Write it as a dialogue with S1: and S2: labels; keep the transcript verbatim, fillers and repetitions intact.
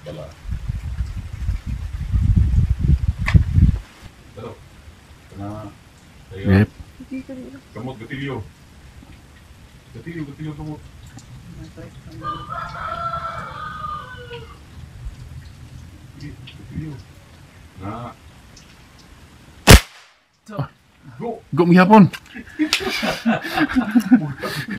S1: pala. Pero, kana, kayo,
S2: Yep.
S1: kamot, gatilyo. Gatilyo, gatilyo, kamot. Sige, gatilyo. Na. Go!
S2: Go magyapon.